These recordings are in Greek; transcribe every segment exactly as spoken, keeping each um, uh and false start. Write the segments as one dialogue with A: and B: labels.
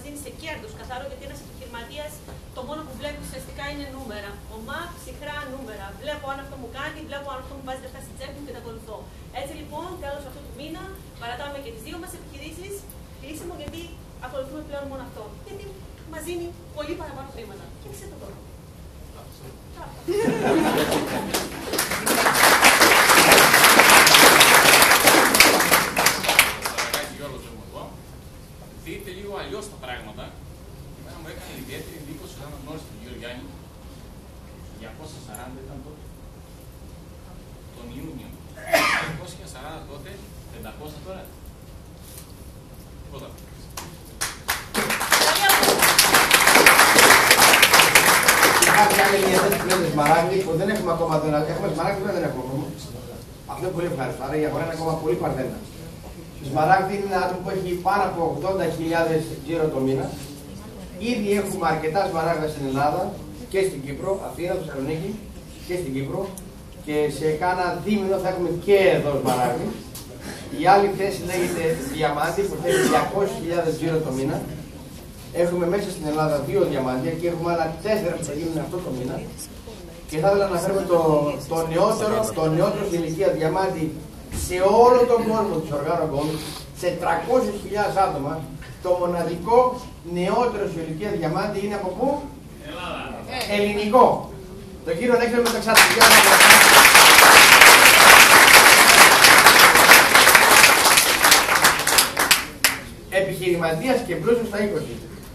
A: δίνει σε κέρδος καθαρό, γιατί ένας επιχειρηματίας το μόνο που βλέπει ουσιαστικά είναι νούμερα. Ομά, ψυχρά νούμερα. Βλέπω αν αυτό μου κάνει, βλέπω αν αυτό μου βάζει λεφτά στην τσέπη μου και τα ακολουθώ. Έτσι λοιπόν, τέλος αυτού του μήνα, παρατάμε και τις δύο μας επιχειρήσεις, κλείσιμο, γιατί ακολουθούμε πλέον μόνο αυτό. Γιατί μας δίνει πολύ παραπάνω χρήματα. Και ξέρετε το τώρα.
B: Δείτε λίγο αλλιώς τα πράγματα. Εμένα μου έκανε ιδιαίτερη εντύπωση όταν γνώρισα τον κύριο Γιάννη. διακόσια σαράντα ήταν τότε. Τον Ιούνιο. διακόσια σαράντα τότε, πεντακόσια τώρα. Τίποτα.
C: Υπάρχει άλλη μια θέση που λέτε Σμαράγδι που δεν έχουμε ακόμα. Έχουμε Σμαράγδι που δεν έχουμε ακόμα. Αυτό είναι πολύ ευχάριστο. Άρα η αγορά είναι ακόμα πολύ παρθένα. Σμαράγδι είναι ένα άτομο που έχει πάνω από ογδόντα χιλιάδες γύρω το μήνα. Ήδη έχουμε αρκετά σμαράγδα στην Ελλάδα και στην Κύπρο, Αθήνα, Θεσσαλονίκη και στην Κύπρο. Και σε κάνα δίμηνο θα έχουμε και εδώ σμαράγδι. Η άλλη θέση λέγεται διαμάντι που θέλει διακόσιες χιλιάδες γύρω το μήνα. Έχουμε μέσα στην Ελλάδα δύο διαμάντια και έχουμε άλλα τέσσερα που θα γίνουν αυτό το μήνα. Και θα ήθελα να φέρουμε το, το νεότερο, το νεότερο στην ηλικία διαμάντι σε όλο τον κόσμο του Οργάνου Gold, σε τριακόσιες χιλιάδες άτομα. Το μοναδικό νεότερο στην ηλικία διαμάντι είναι από πού?
B: Ελλάδα.
C: Ελληνικό. Το κύριο Νέξερ με τα ξαρτιά. Επιχειρηματίας και πλούσιος στα είκοσι.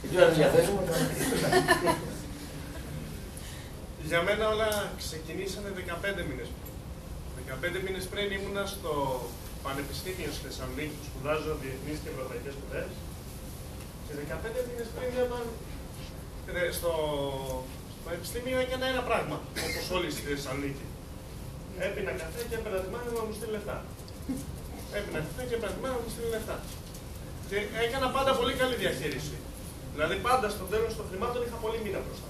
D: Για μένα όλα ξεκινήσανε δεκαπέντε μήνες πριν. δεκαπέντε μήνες πριν ήμουνα στο Πανεπιστήμιο στη Θεσσαλονίκη που σπουδάζω διεθνείς και ευρωπαϊκές σπουδές. Και δεκαπέντε μήνες πριν ήταν στο Πανεπιστήμιο έκανα ένα πράγμα, όπως όλοι στη Θεσσαλονίκη. Έπινα καφέ και έπαιρνα τη μάνα να μου στείλει λεφτά. Έπινα καφέ και έπαιρνα τη μάνα να μου στείλει λεφτά. Και έκανα πάντα πολύ καλή διαχείριση. Δηλαδή πάντα στο τέλος των χρημάτων είχα πολύ μήνα μπροστά.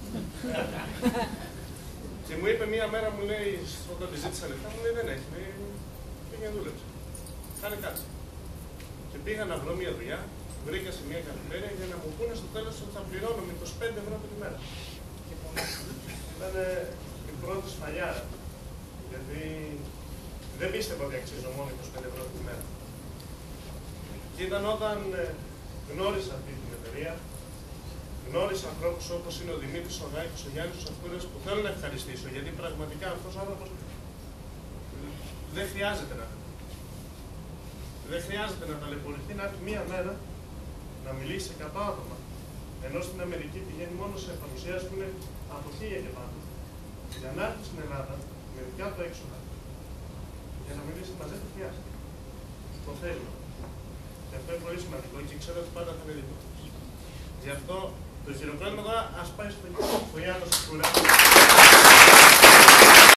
D: Και μου είπε μία μέρα, μου λέει, όταν τη ζήτησα λεφτά, μου λέει δεν έχει, λέει, πήγαινε δούλεψε. Κάνε κάτι. Και πήγα να βρω μία δουλειά, βρήκα σε μία καφετέρια για να μου πούνε στο τέλος ότι θα πληρώνω με είκοσι πέντε ευρώ την ημέρα. Ήταν η πρώτη σφαλιάρα. Γιατί δεν πίστευα ότι αξίζω μόνο είκοσι πέντε ευρώ την ημέρα. Και ήταν όταν γνώρισα αυτή την εταιρεία, γνώρισα ανθρώπους όπως είναι ο Δημήτρης, ο Γάκης, ο Γιάννης, ο Σαφούρας, που θέλω να ευχαριστήσω, γιατί πραγματικά αυτός ο άνθρωπος δεν χρειάζεται να δεν χρειάζεται να ταλαιπωρηθεί, να έρθει μία μέρα να μιλήσει σε εκατό άτομα. Ενώ στην Αμερική πηγαίνει μόνο σε παρουσιάσεις που είναι από χίλια και πάνω. Για να έρθει στην Ελλάδα με δικιά του έξοδα, για να μιλήσει μαζί του χρειάζεται. Το θέλει. Και αυτό είναι πολύ σημαντικό και ξέρω ότι πάντα θα είναι δικό του. Γι' αυτό το χειροκρότημα τώρα ας πάει στο Γιάννη Σαφούρα.